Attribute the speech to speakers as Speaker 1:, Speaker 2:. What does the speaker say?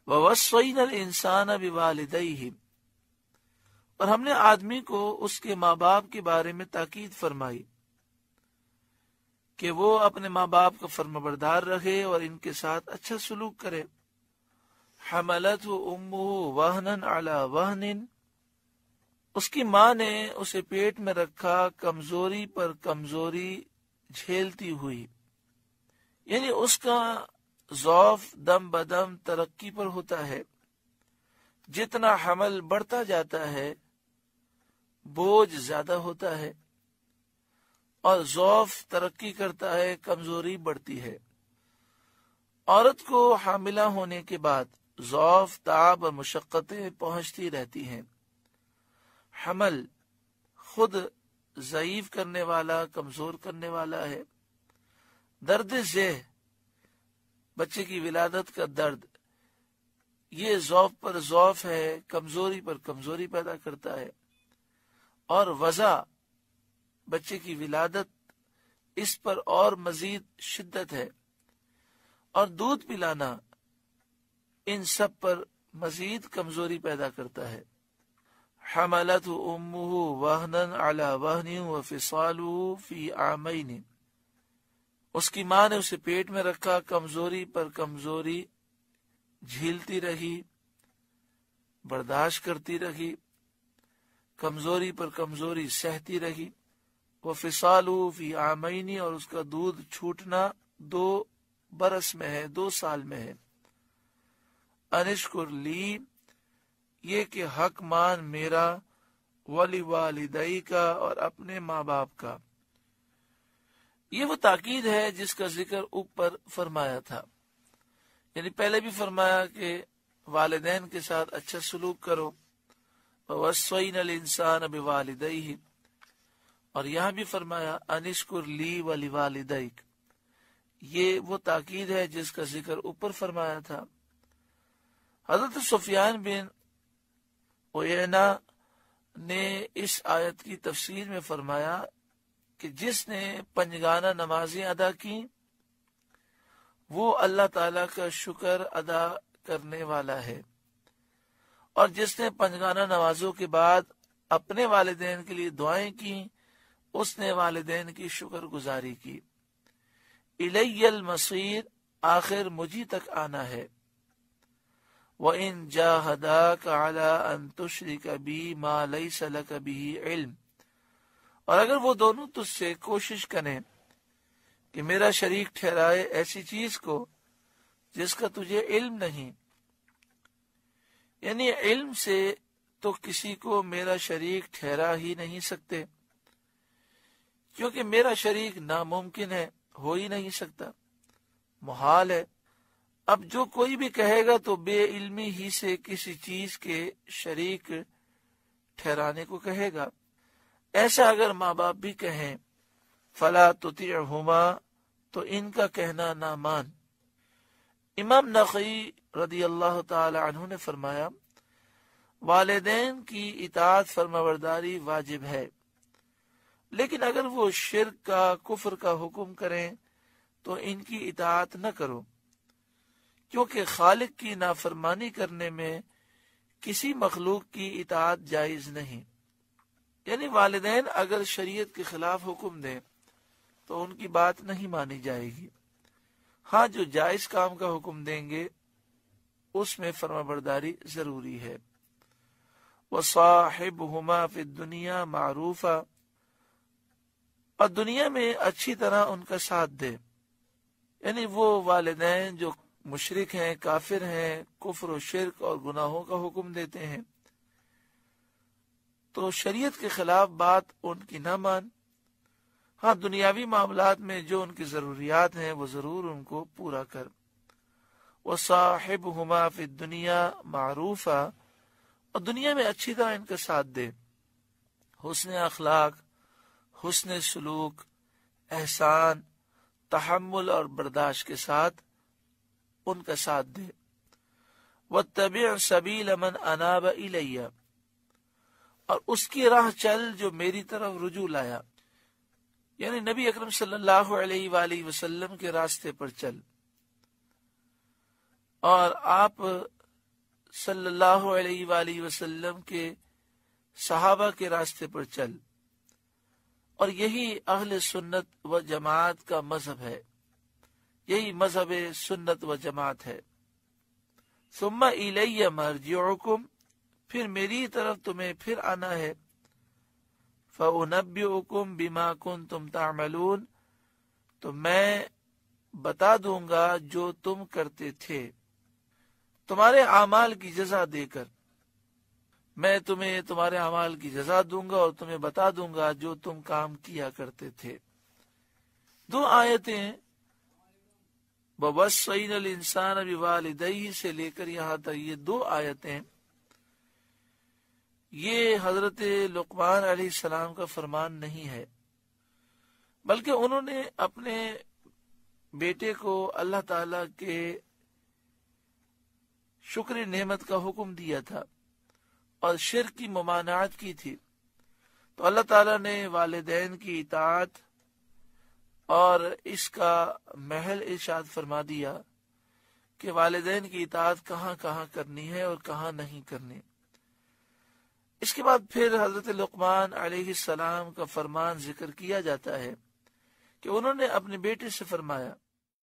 Speaker 1: وَوَصَّيْنَا الْإِنسَانَ بِوَالِدَيْهِ، اور ہم نے آدمی کو اس کے ماں باپ کے بارے میں تاکید فرمائی کہ وہ اپنے ماں باپ کا فرمانبردار رہے اور ان کے ساتھ اچھا سلوک کرے۔ حملته امه وهنا على وهن، اس کی ماں نے اسے پیٹ میں رکھا کمزوری پر کمزوری جھیلتی ہوئی، یعنی اس کا ضعف دم بدم ترقی پر ہوتا ہے۔ جتنا حمل بڑھتا جاتا ہے بوجھ زیادہ ہوتا ہے، اور ضعف ترقی کرتا ہے، کمزوری بڑھتی ہے۔ عورت کو حاملہ ہونے کے بعد ضعف، تعب اور مشقتیں پہنچتی رہتی ہیں۔ حمل خود ضعیف کرنے والا، کمزور کرنے والا ہے۔ درد ذہ، بچے کی ولادت کا درد، یہ ضعف پر ضعف ہے، کمزوری پر کمزوری پیدا کرتا ہے۔ اور وضع، بچے کی ولادت، اس پر اور مزید شدت ہے۔ اور دودھ پلانا ان سب پر مزید کمزوری پیدا کرتا ہے۔ حملته امه وهنا على وهن وفصاله في عامين، اس کی ماں نے اسے پیٹ میں رکھا کمزوری پر کمزوری جھیلتی رہی، برداشت کرتی رہی، کمزوری پر کمزوری سہتی رہی۔ وفصاله في عامين، اور اس کا دودھ چھوٹنا 2 برس میں ہے، 2 سال میں ہے۔ انشکر لی، یہ کہ حق مان میرا، ولی والدئی کا، اور اپنے ماں باپ کا۔ یہ وہ تاکید ہے جس کا ذکر اوپر فرمایا تھا، یعنی پہلے بھی فرمایا کہ والدین کے ساتھ اچھا سلوک کرو، وَوَصَّيْنَا الْإِنسَانَ بِوَالِدَيْهِ، اور یہاں بھی فرمایا انشکر لی وَلِوَالِدَيْكَ۔ یہ وہ تاکید ہے جس کا ذکر اوپر فرمایا تھا۔ حضرت سفیان بن عیینہ نے اس آیت کی تفسیر میں فرمایا کہ جس نے پنجگانہ نمازیں ادا کی وہ اللہ تعالیٰ کا شکر ادا کرنے والا ہے، اور جس نے پنجگانہ نمازوں کے بعد اپنے والدین کے لیے دعائیں کی اس نے والدین کی شکر گزاری کی۔ الی المصیر، آخر مجھی تک آنا ہے۔ وَإِن جَاهَدَاكَ عَلَىٰ أَن تُشْرِكَ بِي مَا لَيْسَ لَكَ بِهِ عِلْم، اور اگر وہ دونوں تجھ سے کوشش کریں کہ میرا شریک ٹھہرائے ایسی چیز کو جس کا تجھے علم نہیں، یعنی علم سے تو کسی کو میرا شریک ٹھہرا ہی نہیں سکتے، کیونکہ میرا شریک ناممکن ہے، ہو ہی نہیں سکتا، محال ہے۔ اب جو کوئی بھی کہے گا تو بے علمی ہی سے کسی چیز کے شریک ٹھہرانے کو کہے گا۔ ایسا اگر ماں باپ بھی کہیں فلا تطیعہما، تو ان کا کہنا نہ مان۔ امام نخعی رضی اللہ تعالی عنہ نے فرمایا والدین کی اطاعت فرمانبرداری واجب ہے، لیکن اگر وہ شرک کا، کفر کا حکم کریں تو ان کی اطاعت نہ کرو، کیونکہ خالق کی نافرمانی کرنے میں کسی مخلوق کی اطاعت جائز نہیں۔ یعنی والدین اگر شریعت کے خلاف حکم دیں تو ان کی بات نہیں مانی جائے گی۔ ہاں، جو جائز کام کا حکم دیں گے اس میں فرمانبرداری ضروری ہے۔ وَصَاحِبْهُمَا فِي الدُّنْيَا مَعْرُوفًا، اور دنیا میں اچھی طرح ان کا ساتھ دے، یعنی وہ والدین جو مشرک ہیں، کافر ہیں، کفر و شرک اور گناہوں کا حکم دیتے ہیں تو شریعت کے خلاف بات ان کی نہ مان۔ ہاں، دنیاوی معاملات میں جو ان کی ضروریات ہیں وہ ضرور ان کو پورا کر۔ وَصَاحِبْهُمَا فِي الدُّنْيَا مَعْرُوفًا، اور دنیا میں اچھی طرح ان کا ساتھ دے، حسن اخلاق، حسن سلوک، احسان، تحمل اور برداشت کے ساتھ ان کا ساتھ دے۔ وَاتَّبِعْ سَبِيلَ مَنْ أَنَابَ إِلَيَّ، اور اس کی راہ چل جو میری طرف رجوع لایا، یعنی نبی اکرم صلی اللہ علیہ وآلہ وسلم کے راستے پر چل۔ اور آپ सल्लल्लाहु अलैहि वाली वसल्लम के सहाबा के रास्ते पर चल। और यही अहले सुन्नत व जमात का मजहब है, यही मजहब सुन्नत व जमात है। सुम्मा इलैया मरजिउकुम, फिर मेरी तरफ तुम्हें फिर आना है। फउनब्बिउकुम बिमा कुंतुम तामलून, तो मैं बता दूंगा जो तुम करते थे, तुम्हारे अमाल की जजा देकर। मैं तुम्हें तुम्हारे अमाल की जजा दूंगा और तुम्हें बता दूंगा जो तुम काम किया करते थे। दो आयतें ववस्सैनल इंसान बिवालिदैहि से लेकर यहाँ तक ये दो आयतें, ये हजरत लुकमान अलैहिस्सलाम का फरमान नहीं है, बल्कि उन्होंने अपने बेटे को अल्लाह ताला के शुक्र नेमत का हुक्म दिया था और शिर्क की ममानात की थी। तो अल्लाह ताला ने वालिदैन की इताअत और इसका महल इरशाद फरमा दिया कि वालिदैन की इताअत कहाँ कहाँ करनी है और कहाँ नहीं करनी। इसके बाद फिर हजरत लुकमान अलैहिस्सलाम का फरमान जिक्र किया जाता है कि उन्होंने अपने बेटे से फरमाया